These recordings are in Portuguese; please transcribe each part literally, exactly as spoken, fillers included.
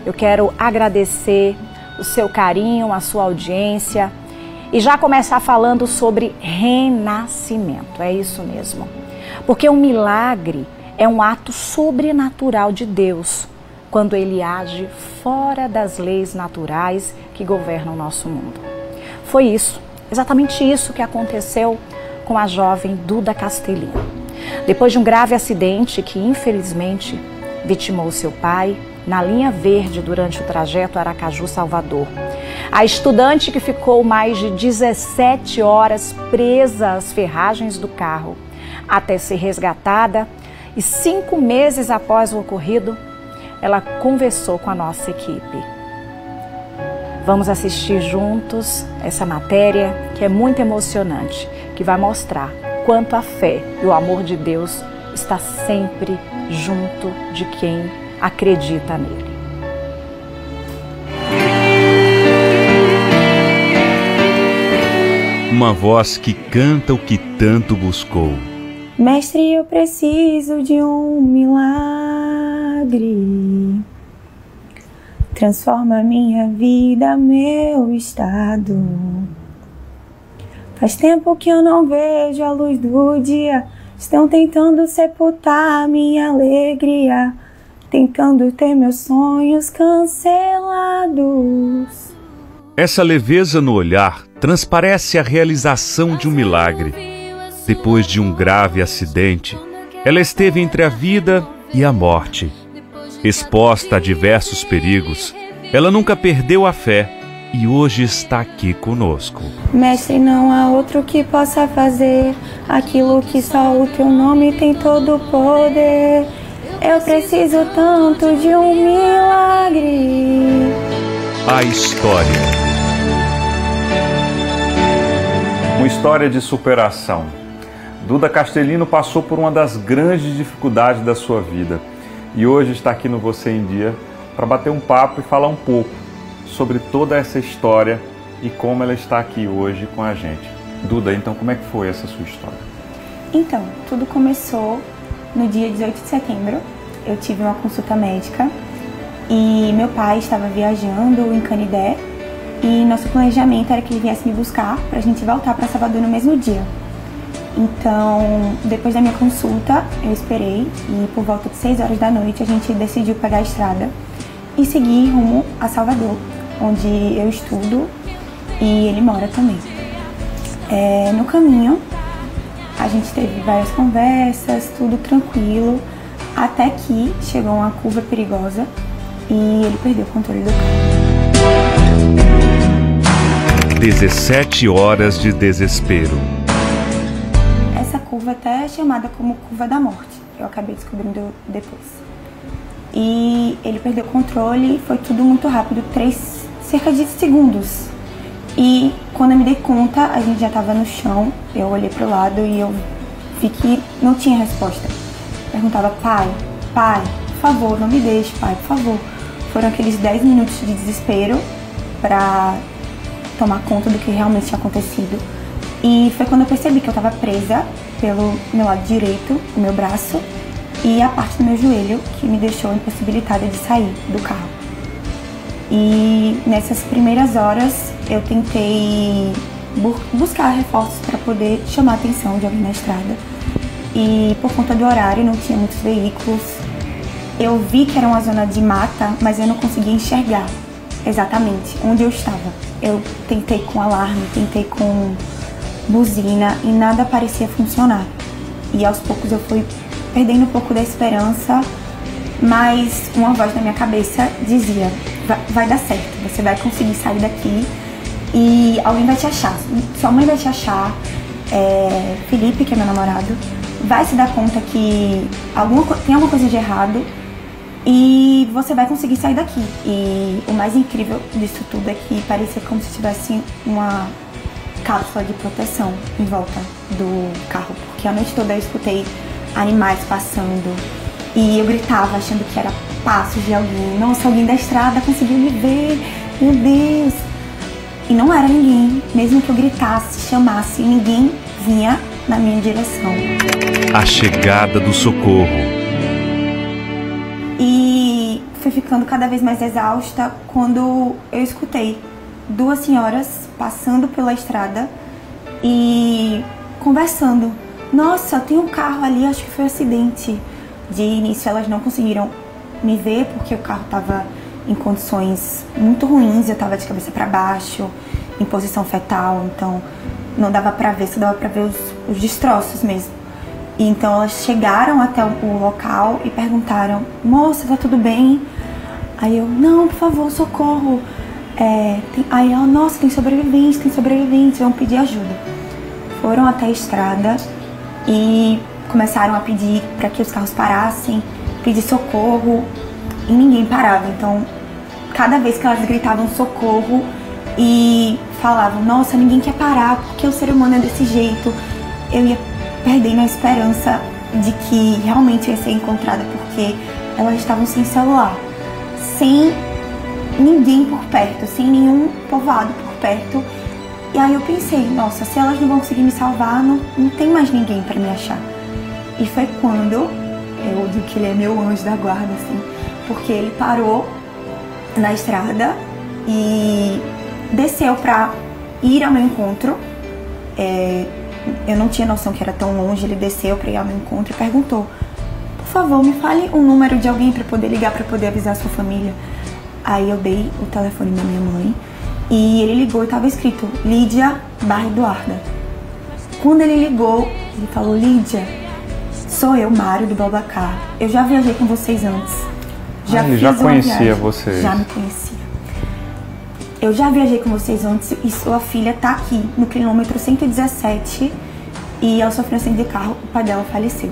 eu quero agradecer o seu carinho, a sua audiência e já começar falando sobre renascimento. É isso mesmo. Porque um milagre é um ato sobrenatural de Deus quando Ele age fora das leis naturais que governam o nosso mundo. Foi isso, exatamente isso que aconteceu com a jovem Duda Castelino. Depois de um grave acidente que, infelizmente, vitimou seu pai na linha verde durante o trajeto Aracaju-Salvador. A estudante que ficou mais de dezessete horas presa às ferragens do carro até ser resgatada e cinco meses após o ocorrido, ela conversou com a nossa equipe. Vamos assistir juntos essa matéria que é muito emocionante, que vai mostrar quanto a fé e o amor de Deus está sempre junto de quem acredita nele. Uma voz que canta o que tanto buscou. Mestre, eu preciso de um milagre. Transforma minha vida, meu estado. Faz tempo que eu não vejo a luz do dia. Estão tentando sepultar minha alegria, tentando ter meus sonhos cancelados. Essa leveza no olhar transparece a realização de um milagre. Depois de um grave acidente, ela esteve entre a vida e a morte. Exposta a diversos perigos, ela nunca perdeu a fé e hoje está aqui conosco. Mestre, não há outro que possa fazer aquilo que só o teu nome tem todo o poder. Eu preciso tanto de um milagre. A história. Uma história de superação. Duda Castelino passou por uma das grandes dificuldades da sua vida e hoje está aqui no Você em Dia para bater um papo e falar um pouco sobre toda essa história e como ela está aqui hoje com a gente. Duda, então como é que foi essa sua história? Então, tudo começou no dia dezoito de setembro. Eu tive uma consulta médica e meu pai estava viajando em Canidé e nosso planejamento era que ele viesse me buscar para a gente voltar para Salvador no mesmo dia. Então, depois da minha consulta, eu esperei e por volta de seis horas da noite a gente decidiu pegar a estrada e seguir rumo a Salvador, onde eu estudo e ele mora também. É, no caminho, a gente teve várias conversas, tudo tranquilo, até que chegou uma curva perigosa e ele perdeu o controle do carro. dezessete horas de desespero. Essa curva até é chamada como curva da morte, eu acabei descobrindo depois. E ele perdeu o controle, foi tudo muito rápido, três, cerca de segundos. E quando eu me dei conta, a gente já estava no chão, eu olhei pro lado e eu vi que não tinha resposta. Perguntava, pai, pai, por favor, não me deixe, pai, por favor. Foram aqueles dez minutos de desespero para tomar conta do que realmente tinha acontecido. E foi quando eu percebi que eu estava presa pelo meu lado direito, o meu braço, e a parte do meu joelho, que me deixou impossibilitada de sair do carro. E nessas primeiras horas eu tentei bu buscar reforços para poder chamar a atenção de alguém na estrada. E por conta do horário não tinha muitos veículos. Eu vi que era uma zona de mata, mas eu não conseguia enxergar exatamente onde eu estava. Eu tentei com alarme, tentei com buzina e nada parecia funcionar. E aos poucos eu fui perdendo um pouco da esperança, mas uma voz na minha cabeça dizia, vai, vai dar certo, você vai conseguir sair daqui e alguém vai te achar, sua mãe vai te achar, é, Felipe, que é meu namorado, vai se dar conta que alguma, tem alguma coisa de errado e você vai conseguir sair daqui. E o mais incrível disso tudo é que parecia como se tivesse uma cápsula de proteção em volta do carro, porque a noite toda eu escutei animais passando e eu gritava achando que era passos de alguém. Nossa, alguém da estrada conseguiu me ver, meu Deus! E não era ninguém, mesmo que eu gritasse, chamasse, ninguém vinha na minha direção. A chegada do socorro. E fui ficando cada vez mais exausta quando eu escutei duas senhoras passando pela estrada e conversando. Nossa, tem um carro ali, acho que foi um acidente. De início elas não conseguiram me ver porque o carro estava em condições muito ruins, eu estava de cabeça para baixo, em posição fetal, então não dava para ver, só dava para ver os, os destroços mesmo. E então elas chegaram até o, o local e perguntaram: moça, tá tudo bem? Aí eu: não, por favor, socorro. É, tem... Aí ela: nossa, tem sobreviventes, tem sobreviventes, vão pedir ajuda. Foram até a estrada e começaram a pedir para que os carros parassem, pedir socorro, e ninguém parava. Então, cada vez que elas gritavam socorro e falavam: nossa, ninguém quer parar, porque o ser humano é desse jeito, eu ia perdendo a esperança de que realmente ia ser encontrada, porque elas estavam sem celular, sem ninguém por perto, sem nenhum povoado por perto. E aí eu pensei: nossa, se elas não vão conseguir me salvar, não, não tem mais ninguém para me achar. E foi quando eu digo que ele é meu anjo da guarda, assim, porque ele parou na estrada e desceu para ir ao meu encontro. É, eu não tinha noção que era tão longe. Ele desceu para ir ao meu encontro e perguntou: por favor, me fale um número de alguém para poder ligar, para poder avisar a sua família. Aí eu dei o telefone da minha mãe e ele ligou e estava escrito Lídia Barra Eduarda. Quando ele ligou, ele falou: Lídia, sou eu, Mário do Babacar. Eu já viajei com vocês antes. Já ah, ele fiz já uma conhecia viagem. vocês. Já me conhecia. Eu já viajei com vocês antes e sua filha tá aqui no quilômetro cento e dezessete e ela sofreu um acidente de carro, o pai dela faleceu.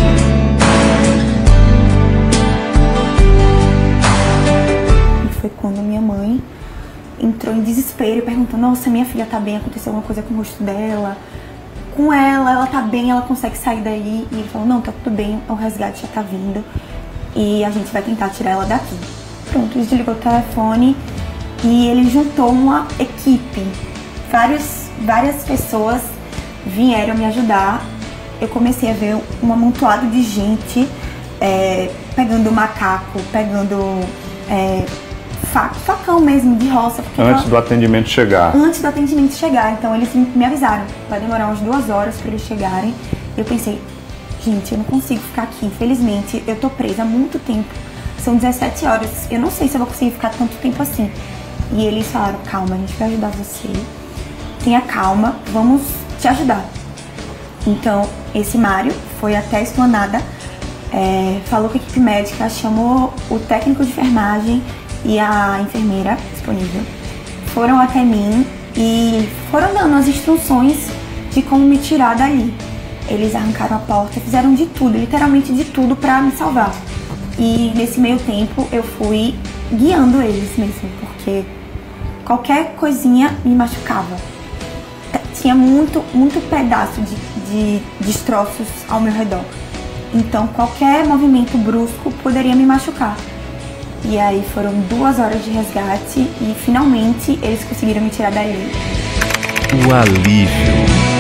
E foi quando minha mãe entrou em desespero e perguntou: nossa, minha filha tá bem, aconteceu alguma coisa com o rosto dela? Com ela, ela tá bem, ela consegue sair daí? E ele falou: não, tá tudo bem, o resgate já tá vindo e a gente vai tentar tirar ela daqui. Pronto, ele desligou o telefone e ele juntou uma equipe. Vários, várias pessoas vieram me ajudar. Eu comecei a ver um amontoado de gente é, pegando macaco, pegando é, fa facão mesmo de roça. Porque antes tava... do atendimento chegar. Antes do atendimento chegar. Então eles me avisaram: vai demorar umas duas horas para eles chegarem. Eu pensei: gente, eu não consigo ficar aqui, infelizmente. Eu tô presa há muito tempo. São dezessete horas. Eu não sei se eu vou conseguir ficar tanto tempo assim. E eles falaram: calma, a gente vai ajudar você. Tenha calma, vamos te ajudar. Então, esse Mário foi até a esplanada, é, falou com a equipe médica, chamou o técnico de enfermagem e a enfermeira disponível. Foram até mim e foram dando as instruções de como me tirar dali. Eles arrancaram a porta, fizeram de tudo, literalmente de tudo, pra me salvar. E nesse meio tempo eu fui guiando eles mesmo, porque qualquer coisinha me machucava. Tinha muito, muito pedaço de, de destroços ao meu redor. Então qualquer movimento brusco poderia me machucar. E aí foram duas horas de resgate e finalmente eles conseguiram me tirar dali. O alívio.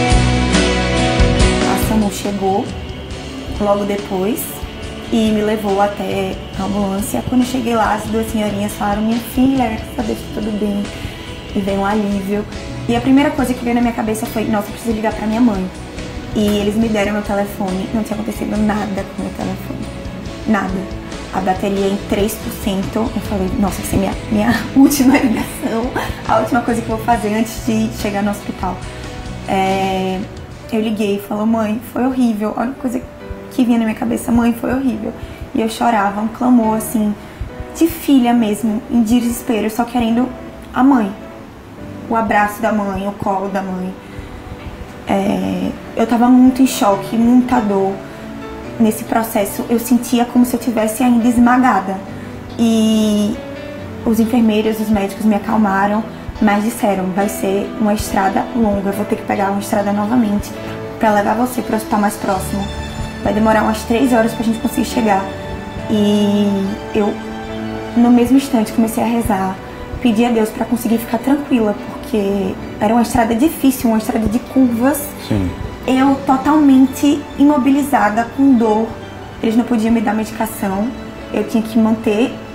A SAMU chegou logo depois e me levou até a ambulância. Quando eu cheguei lá, as duas senhorinhas falaram: minha filha, graças a Deus, tá tudo bem. E veio um alívio. E a primeira coisa que veio na minha cabeça foi: nossa, eu preciso ligar pra minha mãe. E eles me deram meu telefone. Não tinha acontecido nada com meu telefone. Nada. A bateria em três por cento. Eu falei: nossa, essa é minha, minha última ligação. A última coisa que eu vou fazer antes de chegar no hospital. É... Eu liguei e falei: mãe, foi horrível. A única coisa que vinha na minha cabeça: mãe, foi horrível. E eu chorava, um clamor assim, de filha mesmo, em desespero, só querendo a mãe. O abraço da mãe, o colo da mãe. É, eu tava muito em choque, muita dor. Nesse processo eu sentia como se eu tivesse ainda esmagada. E os enfermeiros, os médicos me acalmaram, mas disseram: vai ser uma estrada longa, eu vou ter que pegar uma estrada novamente pra levar você pro hospital mais próximo. Vai demorar umas três horas pra gente conseguir chegar. E eu, no mesmo instante, comecei a rezar, pedi a Deus pra conseguir ficar tranquila, porque era uma estrada difícil, uma estrada de curvas. Sim. Eu totalmente imobilizada, com dor. Eles não podiam me dar medicação. Eu tinha que manter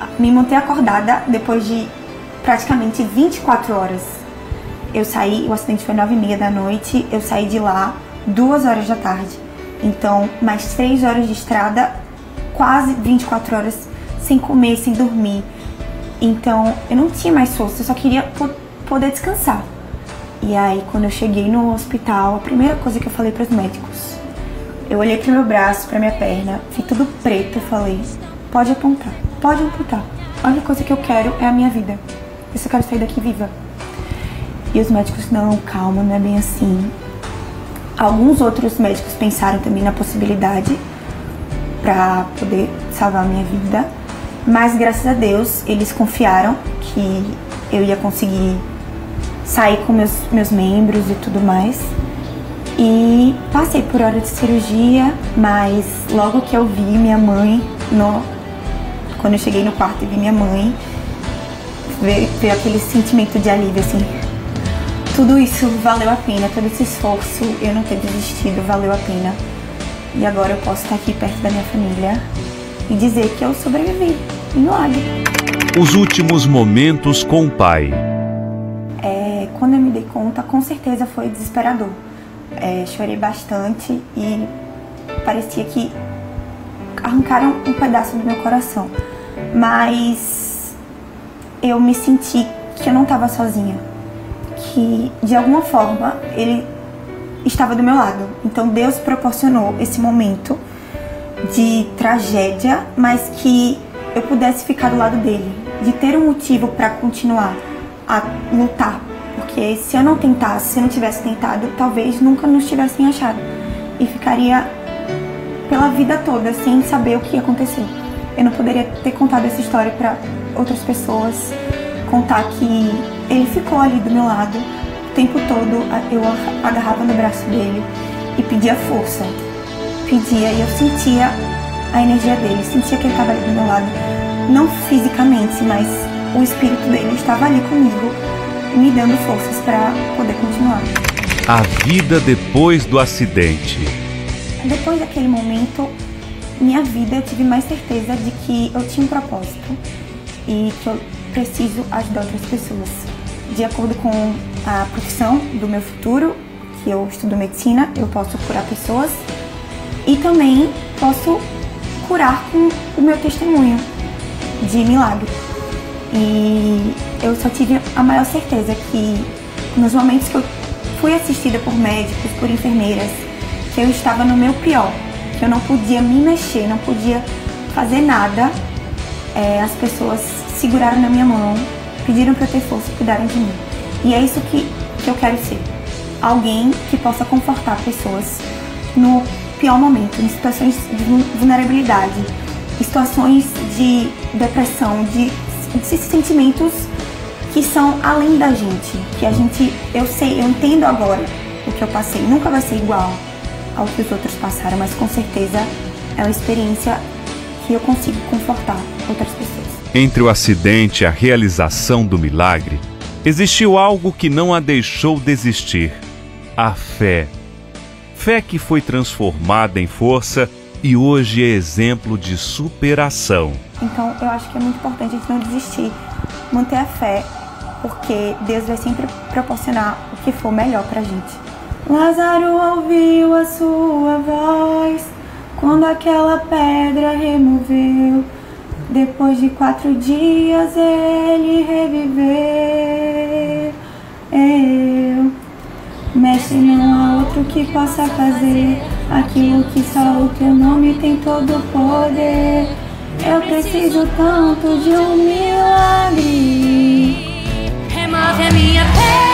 me manter acordada depois de praticamente vinte e quatro horas. Eu saí, o acidente foi nove e meia da noite, eu saí de lá duas horas da tarde. Então, mais três horas de estrada, quase vinte e quatro horas sem comer, sem dormir. Então, eu não tinha mais força, eu só queria po- poder descansar. E aí, quando eu cheguei no hospital, a primeira coisa que eu falei para os médicos, eu olhei pro meu braço, pra minha perna, vi tudo preto, eu falei, pode apontar, pode amputar. A única coisa que eu quero é a minha vida. Eu só quero sair daqui viva. E os médicos, não, calma, não é bem assim. Alguns outros médicos pensaram também na possibilidade para poder salvar a minha vida. Mas, graças a Deus, eles confiaram que eu ia conseguir sair com meus, meus membros e tudo mais. E passei por hora de cirurgia, mas logo que eu vi minha mãe, no, quando eu cheguei no quarto e vi minha mãe, veio, veio aquele sentimento de alívio, assim. Tudo isso valeu a pena, todo esse esforço, eu não ter desistido, valeu a pena. E agora eu posso estar aqui perto da minha família e dizer que eu sobrevivi. Milagre. Os últimos momentos com o pai. É, quando eu me dei conta, com certeza foi desesperador. É, chorei bastante e parecia que arrancaram um pedaço do meu coração. Mas eu me senti que eu não estava sozinha. Que de alguma forma ele estava do meu lado. Então Deus proporcionou esse momento de tragédia, mas que eu pudesse ficar do lado dele, de ter um motivo para continuar a lutar. Porque se eu não tentasse, se eu não tivesse tentado, talvez nunca nos tivessem achado. E ficaria pela vida toda sem saber o que aconteceu. Eu não poderia ter contado essa história para outras pessoas, contar que ele ficou ali do meu lado o tempo todo. Eu agarrava no braço dele e pedia força. Pedia e eu sentia a energia dele, sentia que ele estava ali do meu lado. Não fisicamente, mas o espírito dele estava ali comigo, me dando forças para poder continuar. A vida depois do acidente. Depois daquele momento, minha vida, eu tive mais certeza de que eu tinha um propósito e que eu preciso ajudar outras pessoas. De acordo com a profissão do meu futuro, que eu estudo medicina, eu posso curar pessoas e também posso curar com o meu testemunho de milagre. E eu só tive a maior certeza que nos momentos que eu fui assistida por médicos, por enfermeiras, que eu estava no meu pior, que eu não podia me mexer, não podia fazer nada, é, as pessoas seguraram na minha mão, pediram para eu ter força e cuidaram de mim. E é isso que, que eu quero ser. Alguém que possa confortar pessoas no pior momento, em situações de vulnerabilidade, em situações de depressão, de, de sentimentos que são além da gente, que a gente, eu sei, eu entendo agora o que eu passei, nunca vai ser igual ao que os outros passaram, mas com certeza é uma experiência que eu consigo confortar outras pessoas. Entre o acidente e a realização do milagre, existiu algo que não a deixou desistir: a fé. Fé que foi transformada em força e hoje é exemplo de superação. Então eu acho que é muito importante a gente não desistir, manter a fé, porque Deus vai sempre proporcionar o que for melhor pra gente. Lázaro ouviu a sua voz quando aquela pedra removeu. Depois de quatro dias ele reviveu. Eu, mestre, não há outro que possa fazer aquilo que só o teu nome tem todo o poder. Eu preciso tanto de um milagre. Remove a minha fé.